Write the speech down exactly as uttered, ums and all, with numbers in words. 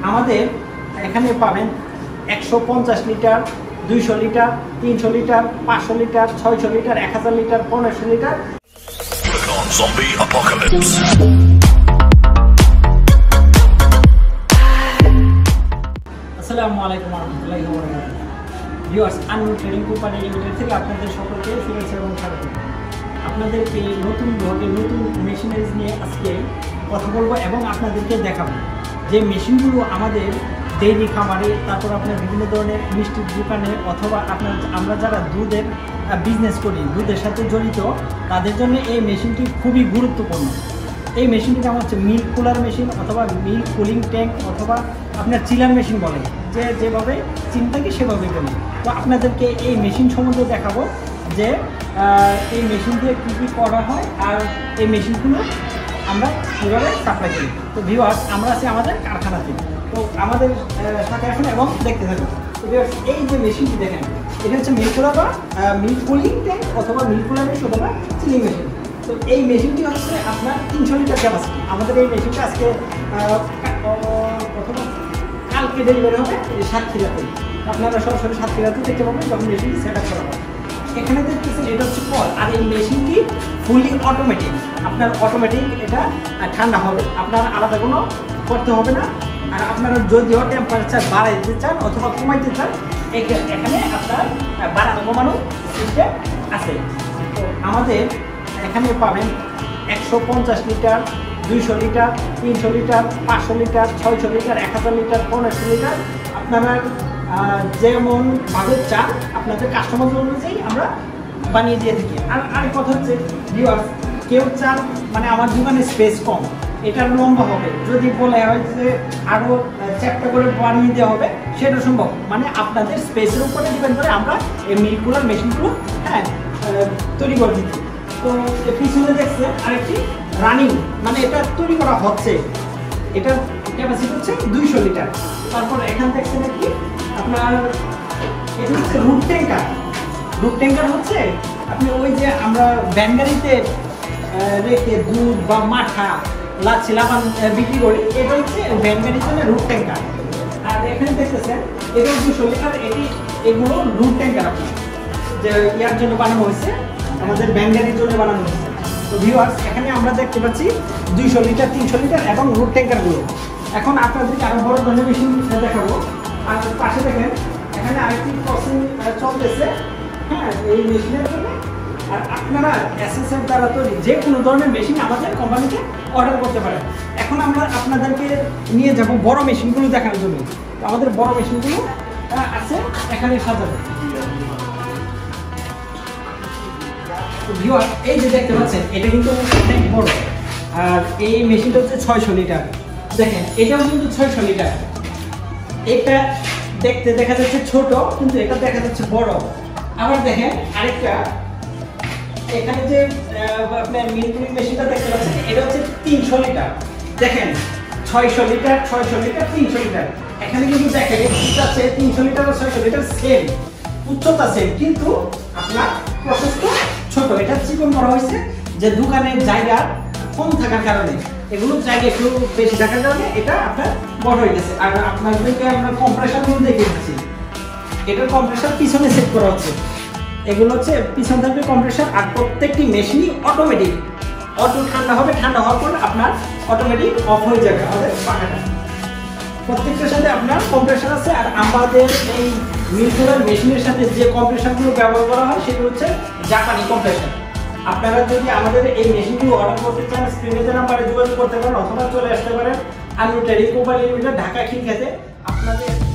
আমাদের এখানে পাবেন একশো পঞ্চাশ লিটার, দুইশো লিটার, তিনশো লিটার, পাঁচশো লিটার, ছয়শো লিটার, এক হাজার লিটার, পনেরোশো লিটার। আসসালামু আলাইকুম ওয়া রাহমাতুল্লাহি ওয়া বারাকাতুহু। Viewers, Anmol trading company limited থেকে আপনাদের সকলকে শুভেচ্ছা এবং স্বাগত। আপনাদেরকে নতুন ধরনের নতুন মেশিনারিজ নিয়ে আজকে কথা বলবো এবং আপনাদেরকে দেখাবো যে মেশিনগুলো আমাদের ডেইরি খামারে, তারপর আপনার বিভিন্ন ধরনের মিষ্টির দোকানে অথবা আপনার আমরা যারা দুধের বিজনেস করি, দুধের সাথে জড়িত, তাদের জন্য এই মেশিনটি খুবই গুরুত্বপূর্ণ। এই মেশিনটির নাম হচ্ছে মিল্ক কুলার মেশিন অথবা মিল্ক কুলিং ট্যাঙ্ক অথবা আপনার চিলার মেশিন বলে, যে যেভাবে চিন্তাকে সেভাবে বলি। তো আপনাদেরকে এই মেশিন সম্বন্ধে দেখাবো যে এই মেশিন দিয়ে কী কী করা হয় আর এই মেশিনগুলো আমরা কীভাবে সাপ্লাই করি। তো ভিউয়ার্স, আমরা আছি আমাদের কারখানাতে, তো আমাদের সাথে আসুন এবং দেখতে থাকুন। তো ভিউয়ার্স, এই যে মেশিনটি দেখেন, এটা হচ্ছে মিল্ক কুলার বা মিল্ক কুলিং ট্যাঙ্ক অথবা মিল্ক কুলার মেশিন অথবা চিলিং মেশিন। তো এই মেশিনটি হচ্ছে আপনার তিনশো লিটার ক্যাপাসিটি। আমাদের এই মেশিনটা আজকে প্রথম কালকে ডেলিভারি হবে সাতক্ষীরাতে। আপনারা সরাসরি সাতক্ষীরাতে দেখতে পাবেন যখন মেশিনটি সেট আপ করা হয়। এখানে দেখতেছেন এটা হচ্ছে কল, আর এই মেশিনটি ফুলি অটোমেটিক। আপনার অটোমেটিক এটা ঠান্ডা হবে, আপনার আলাদা কোনো করতে হবে না। আর আপনারা যদিও টেম্পারেচার বাড়াইতে চান অথবা কমাইতে চান, এখানে আপনার বাড়ানো কমানো সিস্টেম আছে। তো আমাদের এখানে পাবেন একশো পঞ্চাশ লিটার, দুইশো লিটার, তিনশো লিটার, পাঁচশো লিটার, ছয়শো লিটার, এক হাজার লিটার, পনেরোশো লিটার। আপনারা যেমনভাবে চান আপনাদের কাস্টমার অনুযায়ী আমরা বানিয়ে দিয়ে থাকি। আর আরেক কথা হচ্ছে ভিউয়ার্স, কেউ চান মানে আমার দোকানে স্পেস কম, এটার লম্বা হবে, যদি বলে হয় যে আরও চ্যাপ্টা করে বানিয়ে দেওয়া হবে, সেটা সম্ভব। মানে আপনাদের স্পেসের উপরে ডিপেন্ড করে আমরা এই মিল্ক কুলার মেশিনগুলো হ্যাঁ তৈরি করে দিচ্ছি। তো পিছনে দেখছে আরেকটি রানিং, মানে এটা তৈরি করা হচ্ছে, এটার ক্যাপাসিটি হচ্ছে দুইশো লিটার। তারপর এখান দেখছেন কি আপনার এটা হচ্ছে রুট ট্যাঙ্কার। রুট ট্যাঙ্কার হচ্ছে আপনি ওই যে আমরা ভ্যান গাড়িতে রেখে দুধ বা মাঠা লাচ্ছি লাগান বিক্রি করি, এটা হচ্ছে ভ্যান গাড়ির জন্য রুট ট্যাঙ্কার। আর এখানে দেখতেছেন এটা দুশো লিটার, এটি এগুলো রুট ট্যাঙ্কার আপনার যে ইয়ার জন্য বানানো হয়েছে, আমাদের ভ্যান গাড়ির জন্য বানানো হয়েছে। তো ভিউয়ার্স, এখানে আমরা দেখতে পাচ্ছি দুইশো লিটার, তিনশো লিটার এবং রুট ট্যাঙ্কারগুলো। এখন আপনাদেরকে আরো বড় ধরনের মেশিন দেখাবো। আর পাশে দেখেন এখানে আরেকটি প্রসেসিং চলতেছে হ্যাঁ এই মেশিনের জন্য। আর আপনারা এসএসএফ দ্বারা তৈরি যে কোনো ধরনের মেশিন আমাদের কোম্পানিকে অর্ডার করতে পারেন। এখন আমরা আপনাদেরকে নিয়ে যাব বড় মেশিনগুলো দেখানোর জন্য। তো আমাদের বড় মেশিনগুলো আছে এখানে সাজানো। ভিউয়ার, এই যে দেখতে পাচ্ছেন এটা কিন্তু অনেক বড়, আর এই মেশিনটা হচ্ছে ছয়শো লিটার। দেখেন এটাও কিন্তু ছয়শো লিটার। এটা দেখতে দেখা যাচ্ছে ছোট, কিন্তু এটা দেখা যাচ্ছে বড়। আবার দেখেন আরেকটা, এখানে যে আপনার মিল্ক কুলিং মেশিনটা দেখতে পাচ্ছেন এটা হচ্ছে তিনশো লিটার। দেখেন ছয়শো লিটার, ছয়শো লিটার, তিনশো লিটার। এখানে কিন্তু দেখেন আছে তিনশো লিটার আর ছয়শো লিটার সেম উচ্চতা সেম, কিন্তু আপনার প্রসেসটা ছোট। এটা চিকন করা হয়েছে যে দোকানের জায়গা কম থাকার কারণে, এগুলো জায়গা একটু বেশি থাকার কারণে এটা আপনার বড় হয়ে গেছে। আর আপনাদেরকে আমরা কম্প্রেসারগুলো দেখে দিচ্ছি, এটার কম্প্রেসার পিছনে সেট করা হচ্ছে। এগুলো হচ্ছে পিছন থাকবে কম্প্রেসার, আর প্রত্যেকটি মেশিনই অটোমেটিক। অটো ঠান্ডা হবে, ঠান্ডা হওয়ার পর আপনার অটোমেটিক অফ হয়ে যাবে আমাদের পাখাটা। প্রত্যেকটার সাথে আপনার কম্প্রেসার আছে। আর আমাদের এই মিল্ক কুলার মেশিনের সাথে যে কম্প্রেসারগুলো ব্যবহার করা হয় সেগুলো হচ্ছে জাপানি কম্প্রেসার। আপনারা যদি আমাদের এই মেশিনগুলো অর্ডার করতে চান, স্ক্রিনে যে নাম্বারে যোগাযোগ করতে পারেন অথবা চলে আসতে পারেন Anmol trading company limited, Dhaka খিলক্ষেতে। আপনাদের